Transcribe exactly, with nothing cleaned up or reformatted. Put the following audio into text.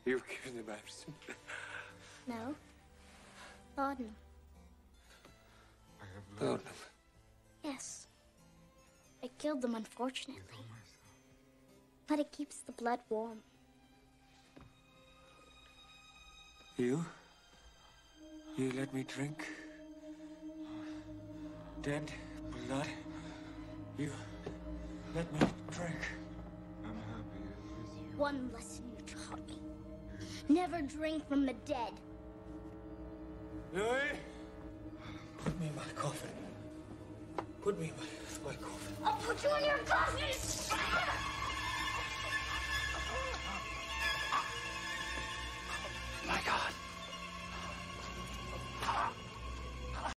You've given them medicine. No. Laudanum. I have laudanum. Yes. I killed them, unfortunately. But it keeps the blood warm. You? You let me drink? Dead blood? You let me drink? I'm happy with you. One lesson you taught me. Never drink from the dead. Louis! Put me in my coffin. Put me in my, my coffin. I'll put you in your coffin!